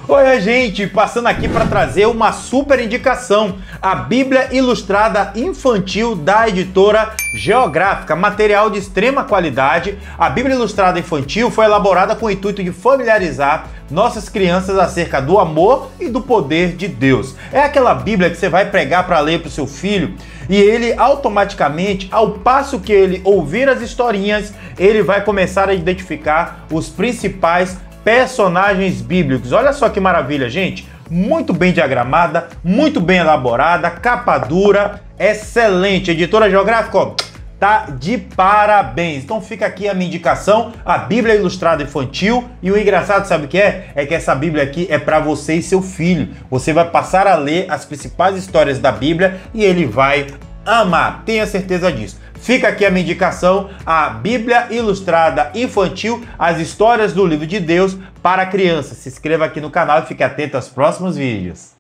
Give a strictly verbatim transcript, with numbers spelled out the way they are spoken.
Oi, gente, passando aqui para trazer uma super indicação, a Bíblia Ilustrada Infantil da editora Geográfica, material de extrema qualidade. A Bíblia Ilustrada Infantil foi elaborada com o intuito de familiarizar nossas crianças acerca do amor e do poder de Deus. É aquela Bíblia que você vai pregar para ler para o seu filho e ele automaticamente, ao passo que ele ouvir as historinhas, ele vai começar a identificar os principais personagens bíblicos. Olha só que maravilha, gente. Muito bem diagramada, muito bem elaborada, capa dura, excelente. Editora Geográfica, ó, tá de parabéns. Então fica aqui a minha indicação, a Bíblia Ilustrada Infantil. E o engraçado, sabe o que é? É que essa Bíblia aqui é para você e seu filho. Você vai passar a ler as principais histórias da Bíblia e ele vai amar, tenha certeza disso. Fica aqui a minha indicação, a Bíblia Ilustrada Infantil, as histórias do livro de Deus para crianças. Se inscreva aqui no canal e fique atento aos próximos vídeos.